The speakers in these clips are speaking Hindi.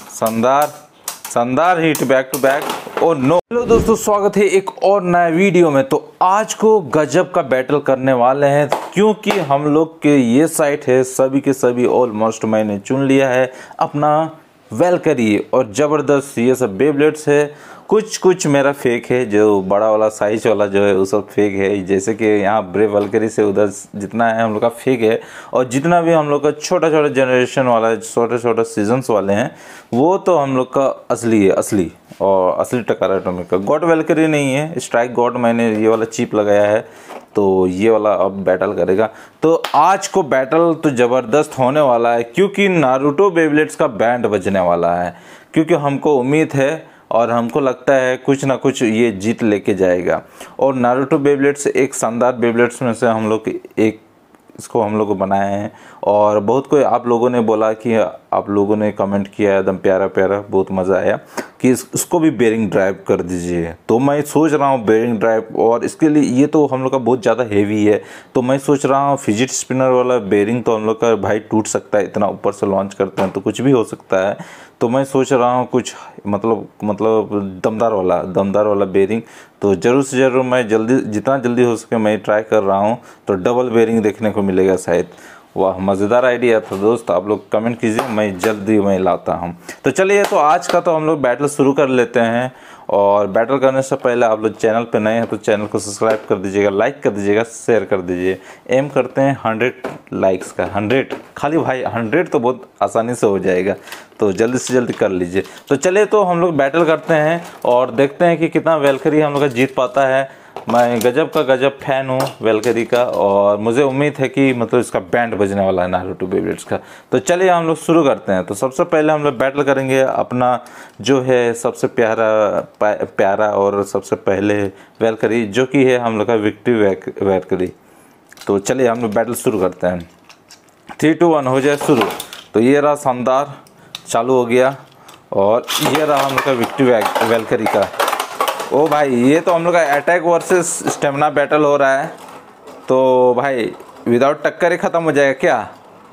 शानदार शानदार hit back to back. Oh no. Hello दोस्तों, स्वागत है एक और नए वीडियो में। तो आज को गजब का बैटल करने वाले हैं, क्योंकि हम लोग के ये साइट है सभी के सभी ऑलमोस्ट मैंने चुन लिया है अपना वेलकरी और ज़बरदस्त ये सब बेब्लेड्स है। कुछ मेरा फेक है, जो बड़ा वाला साइज वाला जो है वो सब फेक है। जैसे कि यहाँ ब्रेव वेलकरी से उधर जितना है हम लोग का फेक है, और जितना भी हम लोग का छोटा छोटा जनरेशन वाला छोटा सीजन्स वाले हैं वो तो हम लोग का असली है, असली और असली टकार एटॉमिक का। गॉड वेलकरी नहीं है, स्ट्राइक गॉड मैंने ये वाला चिप लगाया है, तो ये वाला अब बैटल करेगा। तो आज को बैटल तो ज़बरदस्त होने वाला है, क्योंकि नारुतो बेब्लेड्स का बैंड बजने वाला है। क्योंकि हमको उम्मीद है और हमको लगता है कुछ ना कुछ ये जीत लेके जाएगा। और नारुतो बेब्लेड्स एक शानदार बेब्लेड्स में से हम लोग एक इसको हम लोग को बनाए हैं। और बहुत कोई आप लोगों ने बोला कि आप लोगों ने कमेंट किया एकदम प्यारा प्यारा, बहुत मज़ा आया कि इसको भी बेरिंग ड्राइव कर दीजिए। तो मैं सोच रहा हूँ बेरिंग ड्राइव, और इसके लिए ये तो हम लोग का बहुत ज़्यादा हेवी है, तो मैं सोच रहा हूँ फिजिट स्पिनर वाला बेरिंग तो हम लोग का भाई टूट सकता है, इतना ऊपर से लॉन्च करते हैं तो कुछ भी हो सकता है। तो मैं सोच रहा हूँ कुछ मतलब दमदार वाला बेरिंग। तो ज़रूर से ज़रूर मैं जितना जल्दी हो सके मैं ट्राई कर रहा हूँ, तो डबल बेरिंग देखने को मिलेगा शायद। वाह, मज़ेदार आइडिया था दोस्त, आप लोग कमेंट कीजिए, मैं जल्दी लाता हूँ। तो चलिए, तो आज का तो हम लोग बैटल शुरू कर लेते हैं। और बैटल करने से पहले आप लोग चैनल पे नए हैं तो चैनल को सब्सक्राइब कर दीजिएगा, लाइक कर दीजिएगा, शेयर कर दीजिए। एम करते हैं 100 लाइक्स का, 100 खाली भाई, 100 तो बहुत आसानी से हो जाएगा, तो जल्दी से जल्दी कर लीजिए। तो चलिए, तो हम लोग बैटल करते हैं और देखते हैं कि कितना वेलकरी हम लोग का जीत पाता है। मैं गजब का गजब फैन हूँ वेलकरी का, और मुझे उम्मीद है कि मतलब इसका बैंड बजने वाला है नारुतो बेब्लेड्स का। तो चलिए हम लोग शुरू करते हैं। तो सबसे पहले हम लोग बैटल करेंगे अपना जो है सबसे प्यारा और सबसे पहले वेलकरी, जो कि है हम लोग का विक्ट्री वेलकरी। तो चलिए हम लोग बैटल शुरू करते हैं। 3, 2, 1 हो जाए शुरू। तो ये रहा शानदार, चालू हो गया, और ये रहा हम लोग का विक्ट्री वेलकरी का। ओ भाई, ये तो हम लोग का अटैक वर्सेस स्टेमिना बैटल हो रहा है। तो भाई विदाउट टक्कर ही ख़त्म हो जाएगा क्या?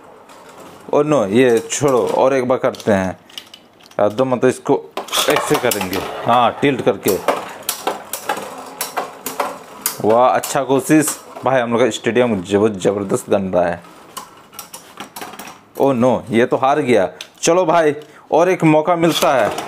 ओ नो, ये छोड़ो, और एक बार करते हैं। तो मतलब इसको ऐसे करेंगे, हाँ, टिल्ट करके। वाह, अच्छा कोशिश भाई। हम लोग का स्टेडियम ज़बरदस्त बन रहा है। ओ नो, ये तो हार गया। चलो भाई, और एक मौका मिलता है।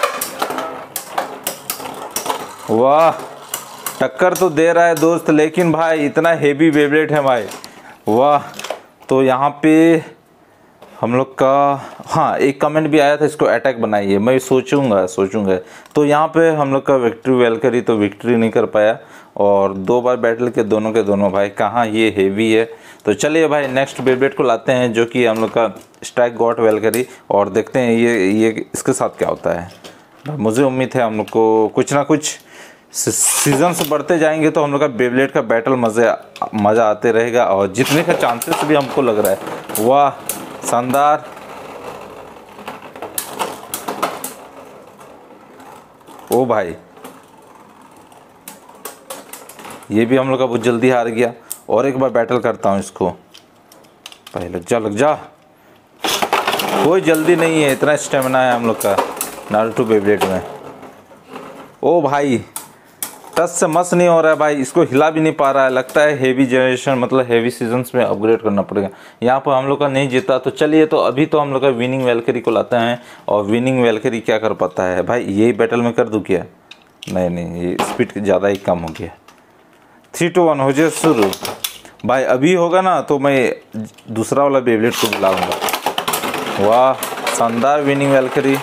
वाह, टक्कर तो दे रहा है दोस्त, लेकिन भाई इतना हेवी बेब्लेड है भाई। वाह, तो यहाँ पे हम लोग का हाँ एक कमेंट भी आया था, इसको अटैक बनाइए। मैं सोचूंगा। तो यहाँ पे हम लोग का विक्ट्री वेलकरी तो विक्ट्री नहीं कर पाया, और 2 बार बैटल के दोनों भाई कहाँ ये हेवी है। तो चलिए भाई नेक्स्ट बेब्लेड को लाते हैं, जो कि हम लोग का स्ट्राइक गॉड वेलकरी, और देखते हैं ये इसके साथ क्या होता है। मुझे उम्मीद है हम लोग को कुछ ना कुछ सीजन से बढ़ते जाएंगे तो हम लोग का बेब्लेड का बैटल मज़ा आते रहेगा, और जीतने का चांसेस भी हमको लग रहा है। वाह, शानदार। ओ भाई, ये भी हम लोग का बहुत जल्दी हार गया। और एक बार बैटल करता हूँ इसको। पहले लग जा, कोई जल्दी नहीं है, इतना स्टेमिना है हम लोग का नारुतो बेब्लेड में। ओ भाई, टच से मस नहीं हो रहा है भाई, इसको हिला भी नहीं पा रहा है। लगता है हेवी जनरेशन मतलब हेवी सीजन्स में अपग्रेड करना पड़ेगा। यहाँ पर हम लोग का नहीं जीता। तो चलिए, तो अभी तो हम लोग का विनिंग वेलकरी को लाते हैं, और विनिंग वेलकरी क्या कर पाता है भाई। यही बैटल में कर दूँ क्या? नहीं, ये स्पीड ज़्यादा ही कम हो गया। 3, 2, 1 हो जाए शुरू। भाई अभी होगा ना तो मैं दूसरा वाला बेब्लेड को बुलाऊँगा। वाह, शानदार विनिंग वेलकरी।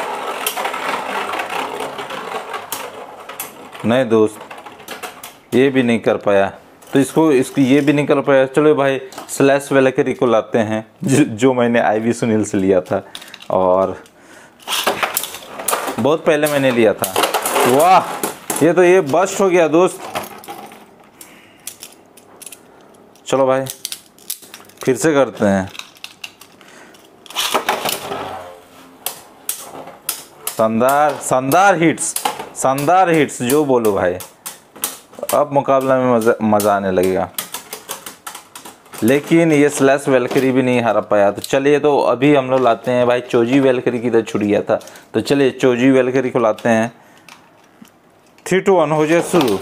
नहीं दोस्त, ये भी नहीं कर पाया, तो इसको ये भी नहीं कर पाया। चलो भाई स्लैश वेलकरी को लाते हैं, जो मैंने आईवी सुनील से लिया था, और बहुत पहले मैंने लिया था। वाह, ये बस्ट हो गया दोस्त। चलो भाई फिर से करते हैं। शानदार हिट्स जो बोलो भाई। अब मुकाबला में मज़ा आने लगेगा। लेकिन ये स्लैश वेलकरी भी नहीं हारा पाया। तो चलिए, तो अभी हम लोग लाते हैं भाई चोजी वेलकरी की इधर छुट गया था, तो चलिए चोजी वेलकरी को लाते हैं। 3 2 1 हो जाए शुरू।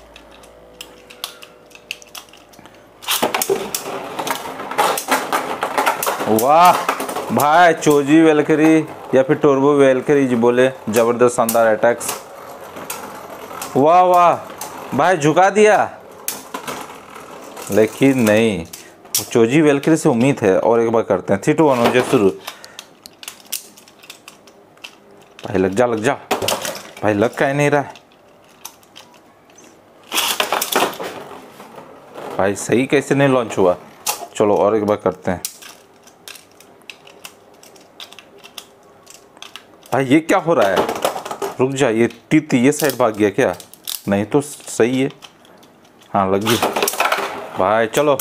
वाह भाई, चोजी वेलकरी या फिर टर्बो वेलकरी जी बोले, जबरदस्त शानदार अटैक्स। वाह वाह भाई, झुका दिया, लेकिन नहीं, चोजी वेलकरी से उम्मीद है। और एक बार करते हैं। 3 2 1 हो जाए शुरू। भाई लग जा, लग जा भाई, लग का ही नहीं रहा है भाई, सही कैसे नहीं लॉन्च हुआ। चलो और एक बार करते हैं। भाई ये क्या हो रहा है, रुक जा, ये टीथ ये साइड भाग गया क्या? नहीं तो सही है, हाँ लग गई भाई। चलो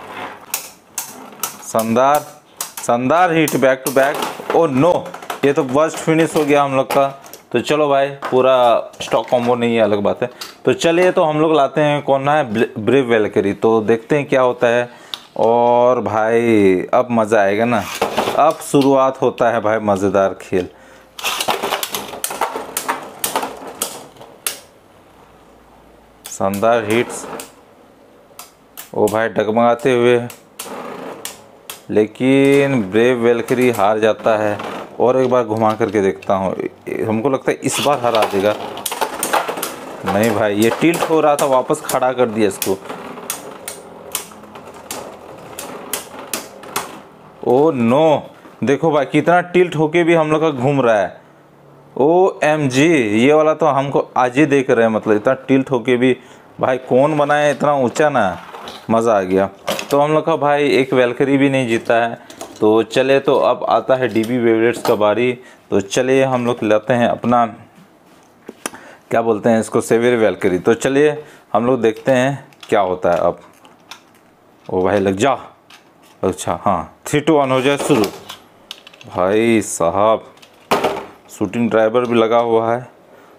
शानदार शानदार hit back to back. Oh no, ये तो वर्स्ट फिनिश हो गया हम लोग का। तो चलो भाई, पूरा स्टॉक कॉम्बो नहीं है, अलग बात है। तो चलिए, तो हम लोग लाते हैं कौन है, ब्रेव वेलकरी। तो देखते हैं क्या होता है। और भाई अब मज़ा आएगा ना, अब शुरुआत होता है भाई मज़ेदार खेल। शानदार हिट्स, ओ भाई डगमगाते हुए, लेकिन ब्रेव वेलकरी हार जाता है। और एक बार घुमा करके देखता हूँ, हमको लगता है इस बार हरा देगा। नहीं भाई, ये टिल्ट हो रहा था, वापस खड़ा कर दिया इसको। ओ नो, देखो भाई कितना टिल्ट होके भी हम लोग का घूम रहा है। OMG, ये वाला तो हमको आज ही देख रहे हैं, मतलब इतना टिल्ट होके भी। भाई कौन बनाया इतना ऊंचा ना, मज़ा आ गया। तो हम लोग का भाई एक वेलकरी भी नहीं जीता है। तो चले, तो अब आता है DB बेवरेट्स का बारी। तो चलिए हम लोग लाते हैं अपना, क्या बोलते हैं इसको, सेवियर वेलकरी। तो चलिए हम लोग देखते हैं क्या होता है अब। ओ भाई लग जा, अच्छा हाँ, 3 2 1 हो जाए शुरू। भाई साहब, शूटिंग ड्राइवर भी लगा हुआ है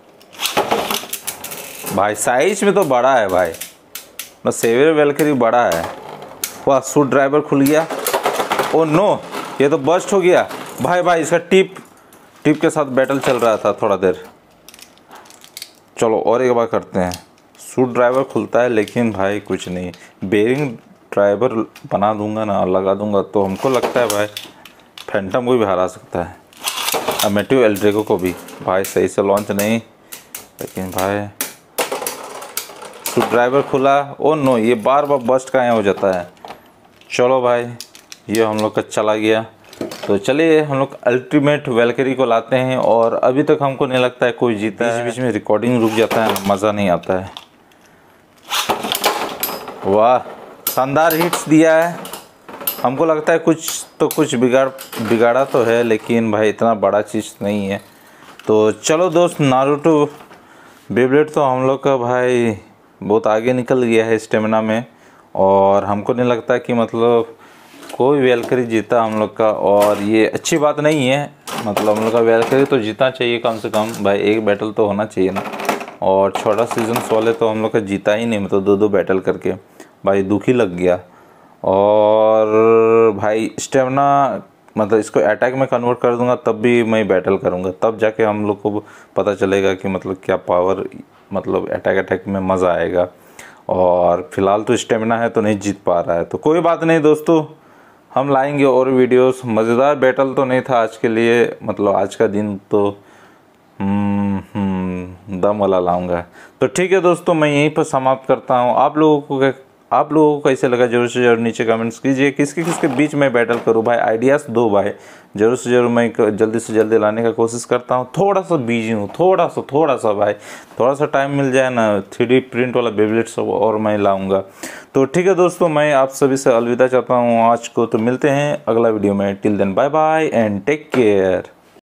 भाई, साइज में तो बड़ा है भाई, ना सेवियर वेलकरी बड़ा है। वाह, शूट ड्राइवर खुल गया। ओ नो, ये तो बस्ट हो गया भाई। भाई इसका टिप के साथ बैटल चल रहा था थोड़ा देर। चलो और एक बार करते हैं। शूट ड्राइवर खुलता है, लेकिन भाई कुछ नहीं, बेरिंग ड्राइवर बना दूंगा ना, लगा दूंगा, तो हमको लगता है भाई फैंटम को भी हरा सकता है, अमेटिव एल्ड्रेगो को भी। भाई सही से लॉन्च नहीं, लेकिन भाई शूट ड्राइवर खुला। ओ नो, ये बार बार बस्ट का हो जाता है। चलो भाई, ये हम लोग का चला गया। तो चलिए हम लोग अल्टीमेट वेलकरी को लाते हैं। और अभी तक हमको नहीं लगता है कोई जीता है। बीच में रिकॉर्डिंग रुक जाता है, मज़ा नहीं आता है। वाह, शानदार हिट्स दिया है। हमको लगता है कुछ बिगाड़ा तो है, लेकिन भाई इतना बड़ा चीज़ नहीं है। तो चलो दोस्त, नारुतो बेब्लेड तो हम लोग का भाई बहुत आगे निकल गया है स्टेमिना में। और हमको नहीं लगता कि मतलब कोई वेलकरी जीता हम लोग का, और ये अच्छी बात नहीं है। मतलब हम लोग का वेलकरी तो जीतना चाहिए कम से कम भाई, एक बैटल तो होना चाहिए ना। और छोटा सीजन्स वाले तो हम लोग का जीता ही नहीं, मतलब 2-2 बैटल करके भाई दुखी लग गया। और भाई स्टेमिना, मतलब इसको अटैक में कन्वर्ट कर दूंगा तब भी मैं बैटल करूंगा, तब जाके हम लोग को पता चलेगा कि मतलब क्या पावर, मतलब अटैक में मज़ा आएगा। और फिलहाल तो स्टेमिना है तो नहीं जीत पा रहा है। तो कोई बात नहीं दोस्तों, हम लाएंगे और वीडियोस। मज़ेदार बैटल तो नहीं था आज के लिए, मतलब आज का दिन तो दम वाला लाऊंगा। तो ठीक है दोस्तों, मैं यहीं पर समाप्त करता हूँ। आप लोगों को कैसे लगा जरूर से जरूर नीचे कमेंट्स कीजिए। किसके बीच में बैटल करूँ भाई, आइडियाज़ दो भाई, जरूर से जरूर मैं जल्दी से जल्दी लाने का कोशिश करता हूँ। थोड़ा सा बिजी हूँ, थोड़ा सा भाई, थोड़ा सा टाइम मिल जाए ना, 3D प्रिंट वाला बेबलेट सब और मैं लाऊंगा। तो ठीक है दोस्तों, मैं आप सभी से अलविदा चाहता हूँ आज को। तो मिलते हैं अगला वीडियो में। Till then bye bye and take care.